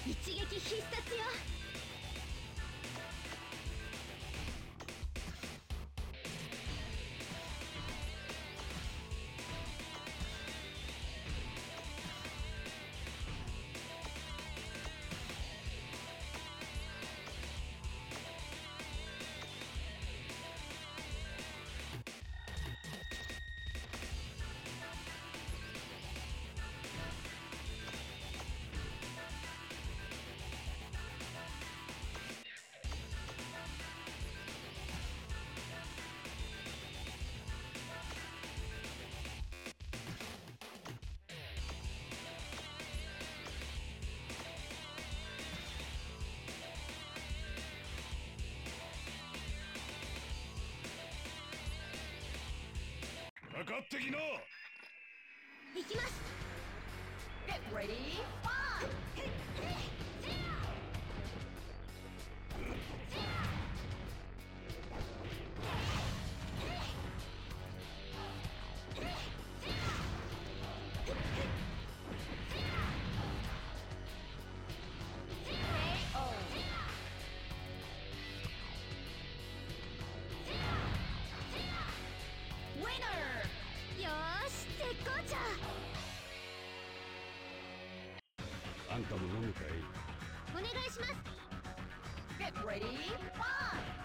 一撃必殺よ。 かかってきな。 行きます。 Get ready, fight! Winner! よーし、絶好調。 あんたも飲むかい。 お願いします。 Get ready, fight!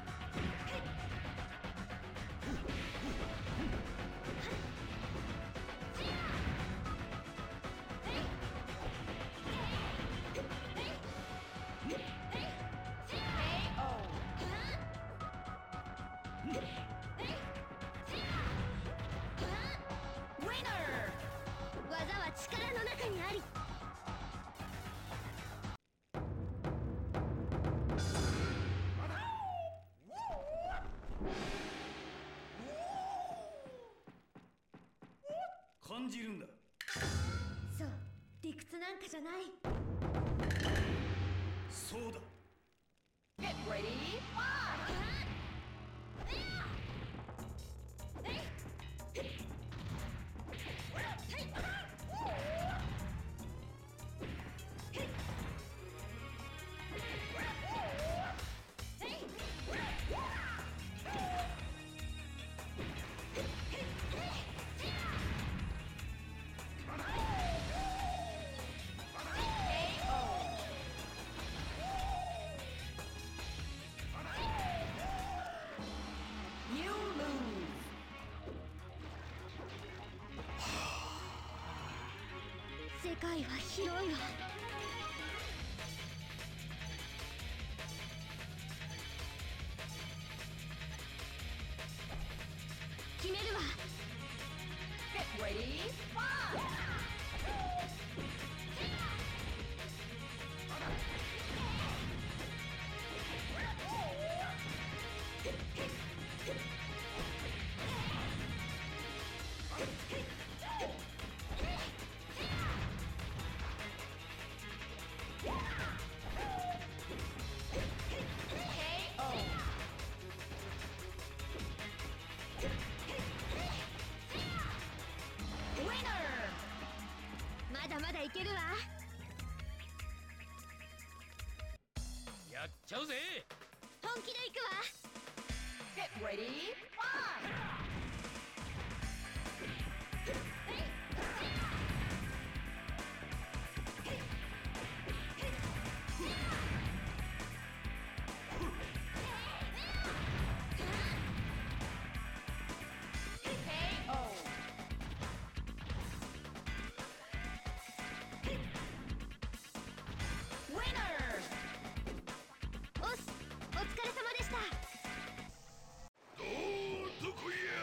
Winner! 技は力の中にあり。 感じるんだ。 そう、理屈なんかじゃない。 そうだ。 Get ready, fight! You lose! 世界は広いわ。決めるわ。 Get ready, fight! Winner! まだまだいけるわ。 やっちゃうぜ。 本気でいくわ。 Get ready, fight! Winner! おっす、お疲れ様でした。 どこへや。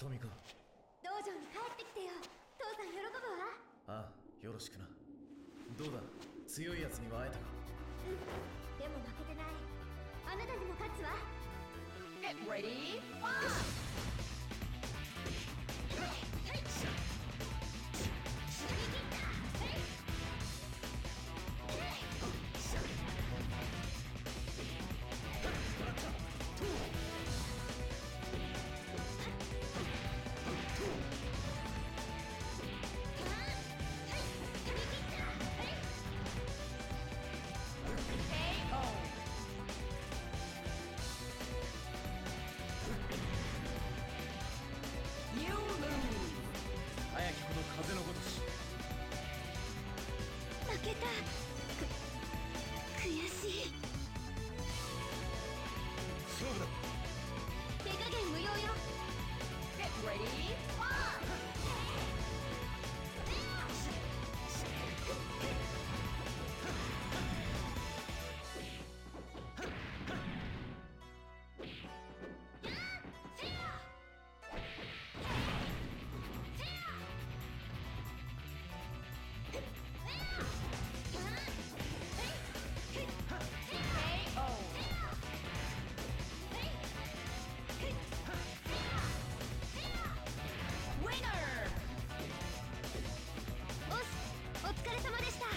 トミか。 道場に帰ってきてよ。父さん喜ぶわ。 ああ、よろしくな。どうだ、強いやつには会えたか。 うんでも負けてない。あなたにも勝つわ。 Get ready, fight! 早きほど風のごとし。 負けた。悔しい。 勝負だ。 手加減無用よ。 Get ready, fight! Winner! おし、お疲れ様でした。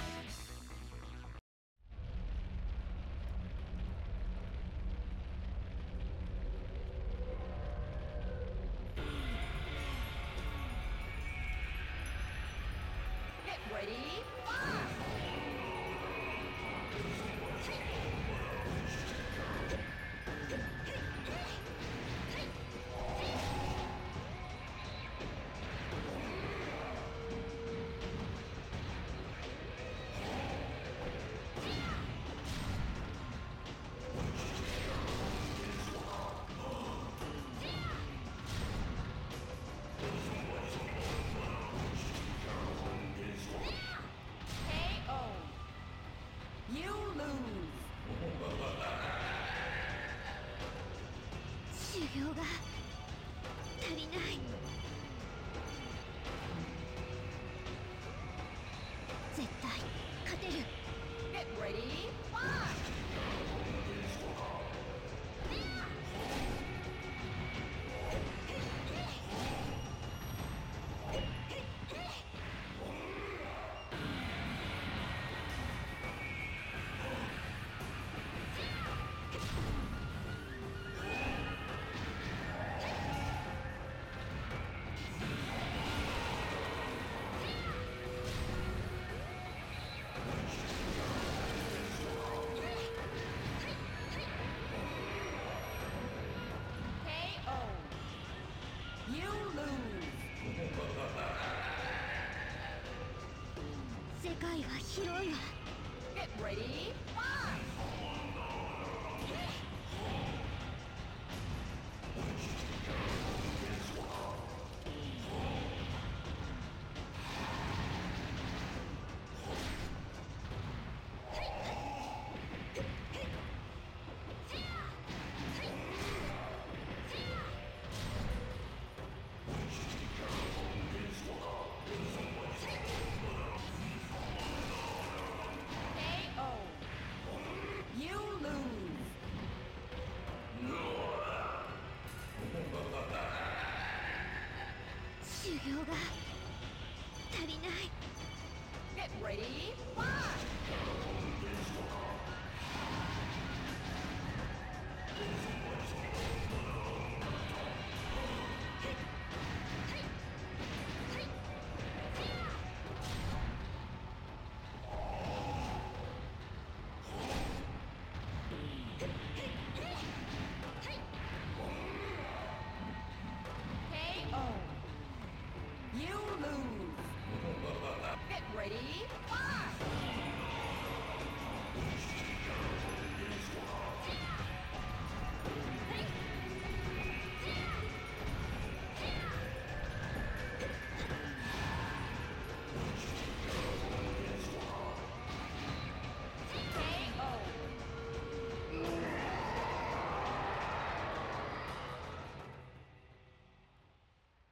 Get ready, fight! KO. You lose. 修行が足りない。絶対勝てる。 Get ready, fight! KO. You lose. 世界は広いわ。 Get ready, fight! KO. You lose. 修行が足りない。 Get ready, fight! KO. You lose. Get ready, fight! KO.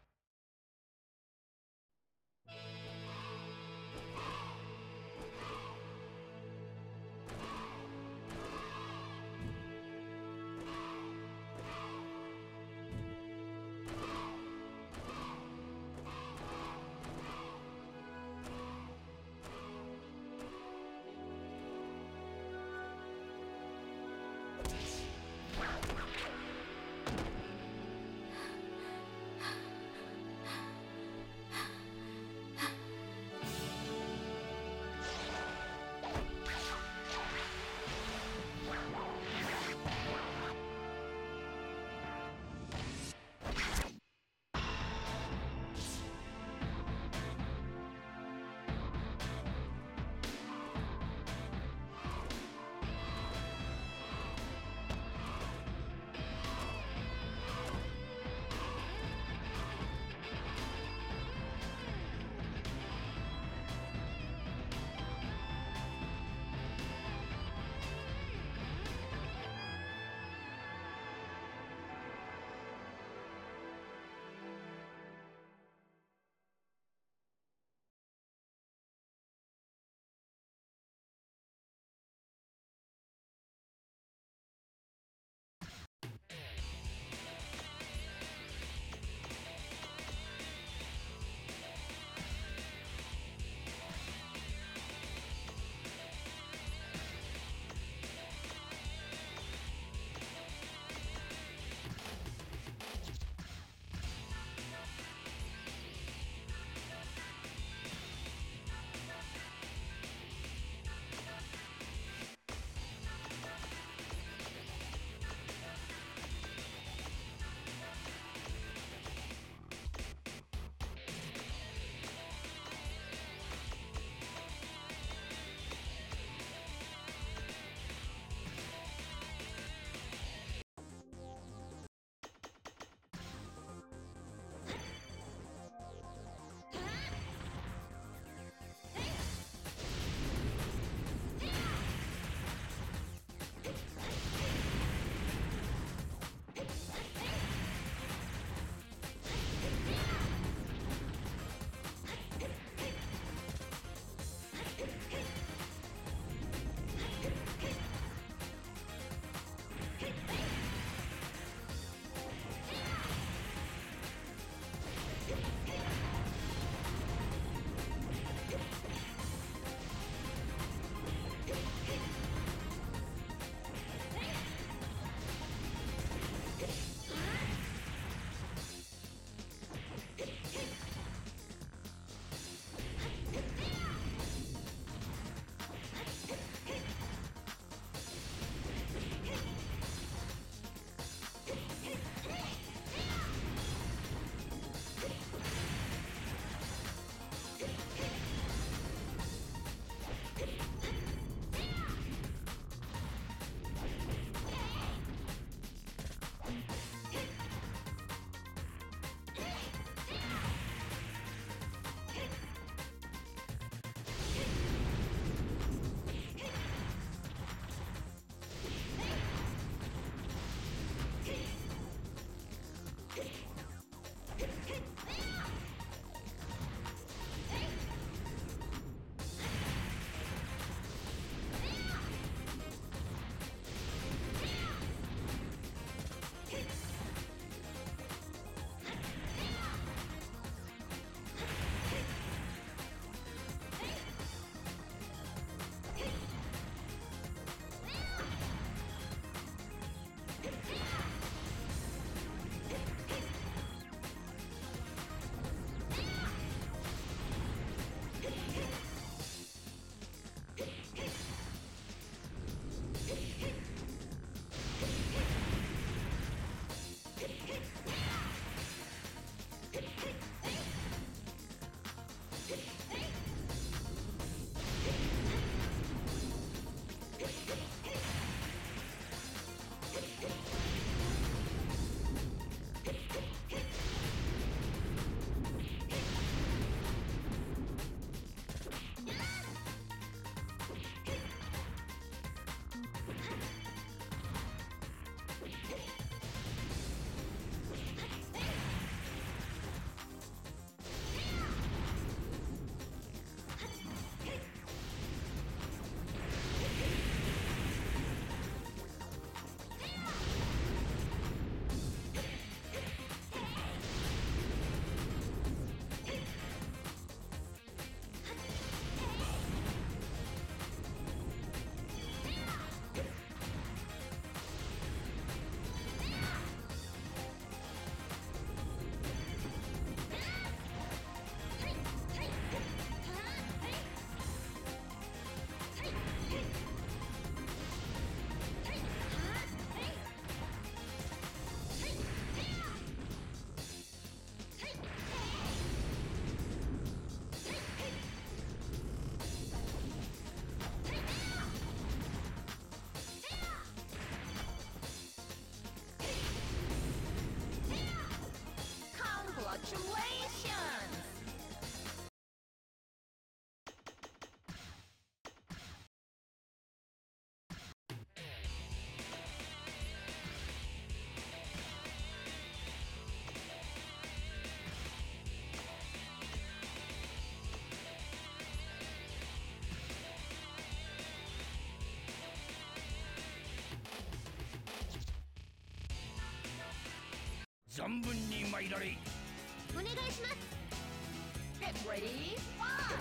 存分に参られ。 お願いします。 Get ready, fire!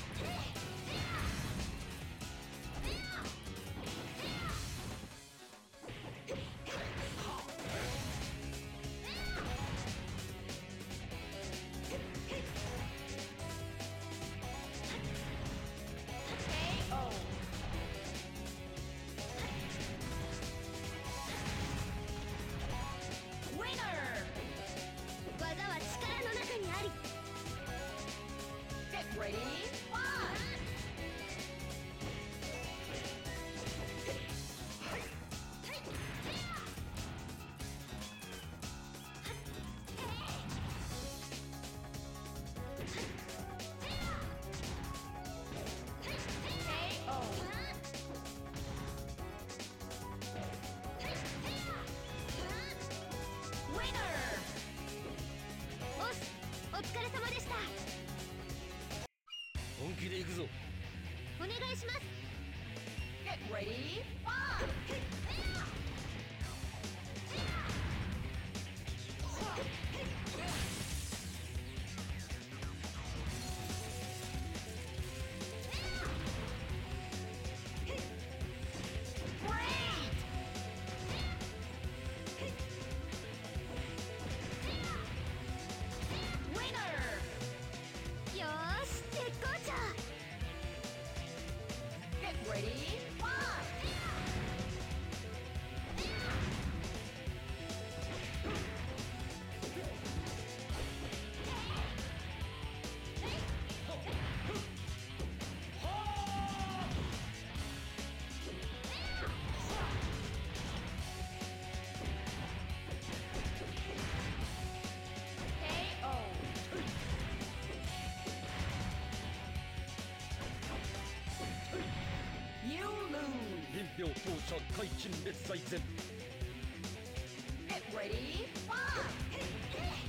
KO. Winner! 技は力の中にあり。 Get ready, fire! KO. Winner! おっす、お疲れ様でした。 本気で行くぞ。 お願いします。 Get ready, fire! Great! Winner! よーし、絶好調。 Get ready, fire! KO. You lose. 臨氷当社海陳列在前。 Get ready, fire!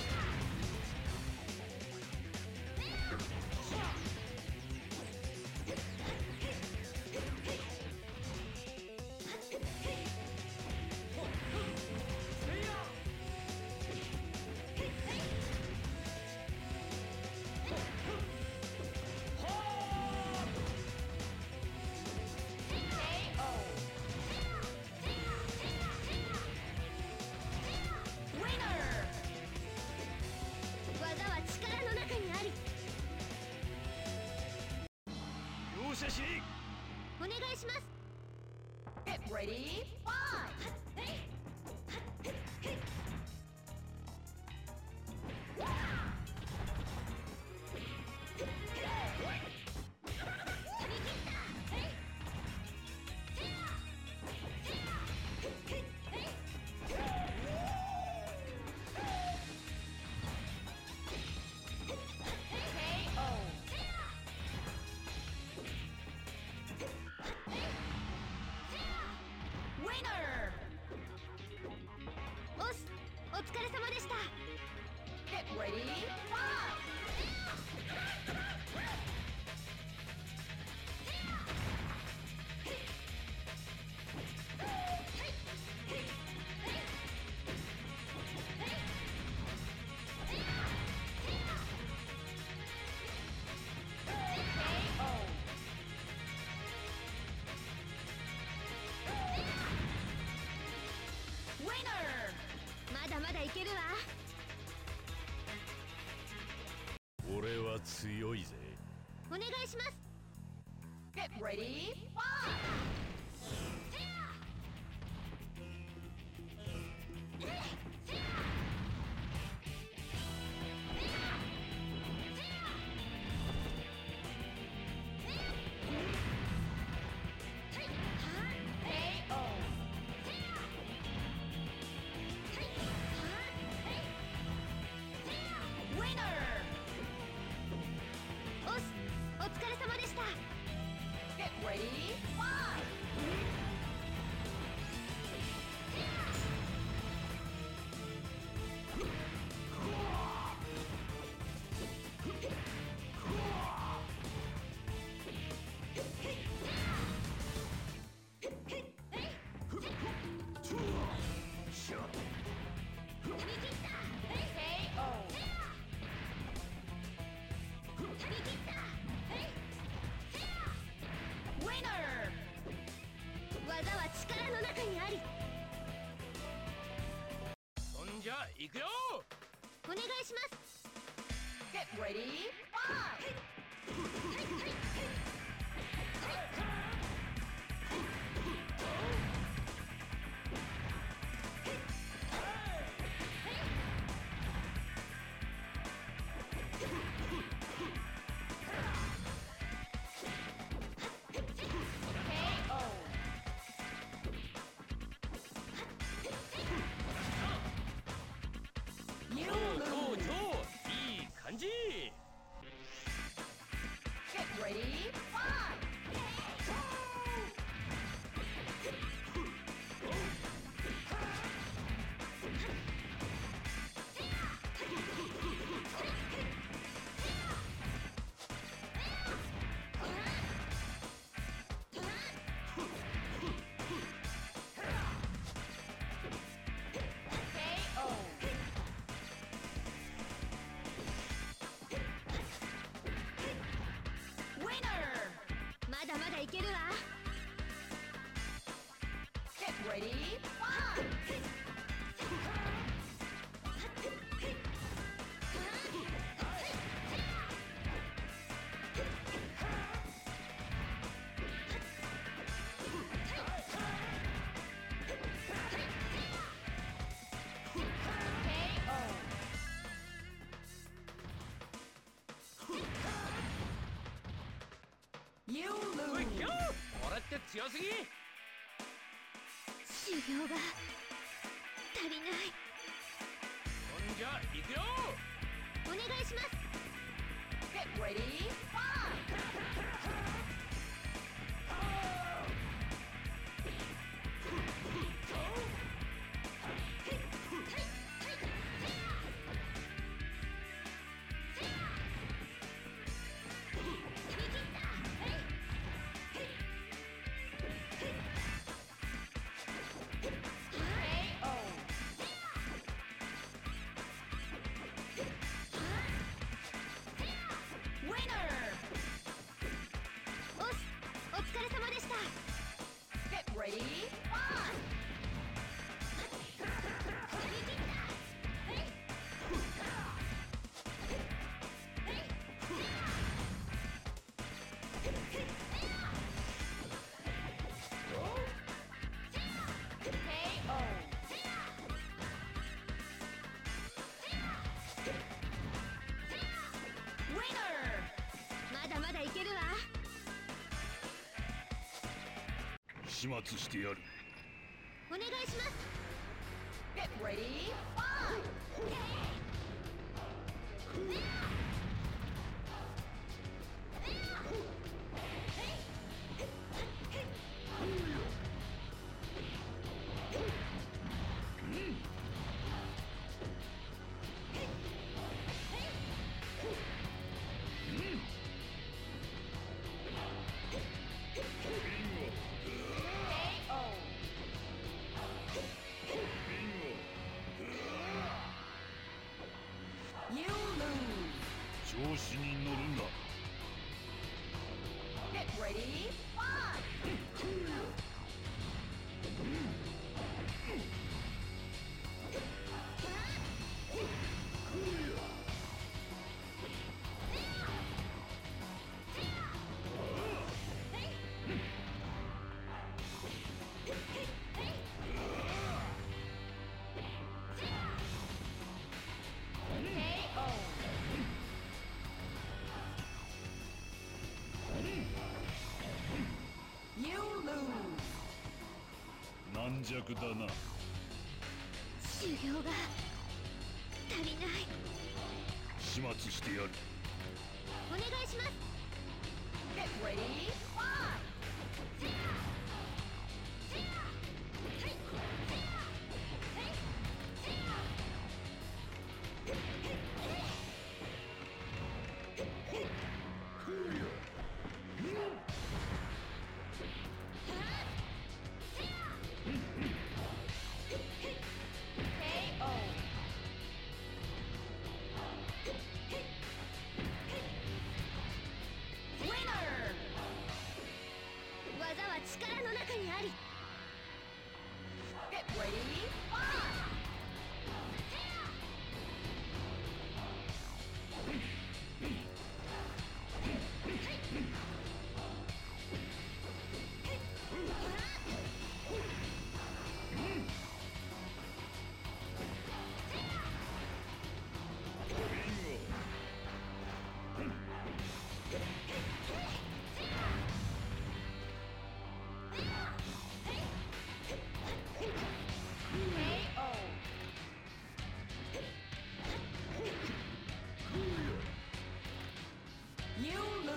KO. Winner! 技は力の中にあり。 容赦しねお願いします。 Get ready, fire! KO. Winner! おっす、お疲れ様でした。 Get ready, fire! KO. Winner! まだまだいけるわ。 俺は強いぜ。 お願いします。 Get ready, fire! KO. Winner! おっす、お疲れ様でした。 Get ready, fire! Shut. 行くよ。 お願いします。 Get ready, fight! You 超 lose. 超いい感じ。 Get ready, fight! KO. Winner! まだまだいけるわ。 Get ready, fight! KO. You おい lose. よ。これって強すぎ。 修行が足りない。 ほんじゃ行くよ。 お願いします。 Get ready, fight! KO. Winner! おっす、お疲れ様でした。 Get ready, fight! KO. Winner! まだまだいけるわ。 始末してやる。 お願いします。 Get ready, fight! KO. You lose. 調子に乗るな。 Get ready, fight! KO. You lose. 軟弱だな。 修行が足りない。 始末してやる。 お願いします。 Get ready, fight! KO.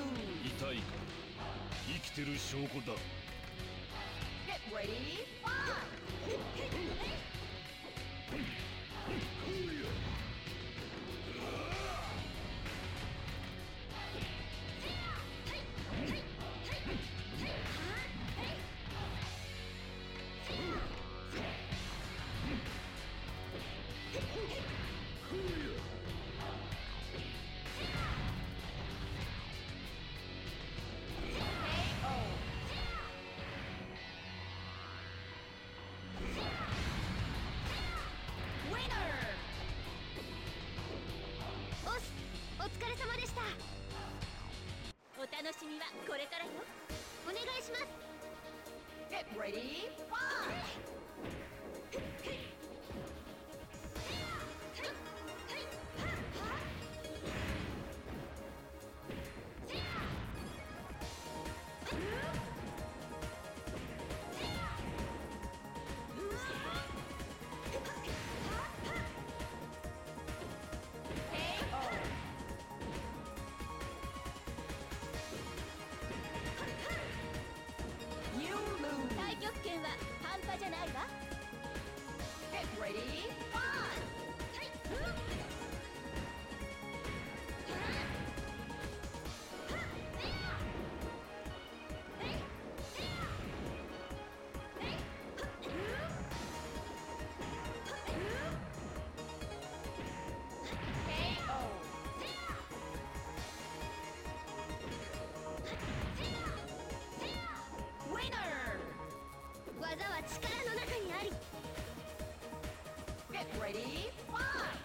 lose. 痛いか。生きてる証拠だ。 Get ready, fight! Winner! おす、お疲れ様でした。お楽しみはこれからよ。お願いします。 Get ready, fight! You lose. 太極拳は半端じゃないわ。 Get ready, fight! KO. 技は力の中にあり。 Get ready, fight!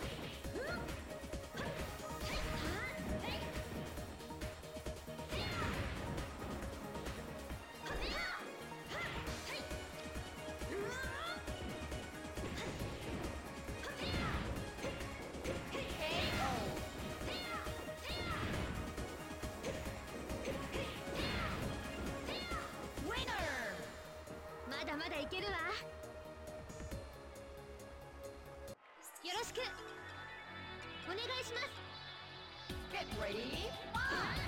Winner! まだまだいけるわ。よろしくお願いします。 Get ready, fight!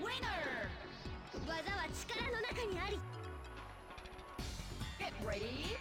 Winner! 技は力の中にあり。 Get ready,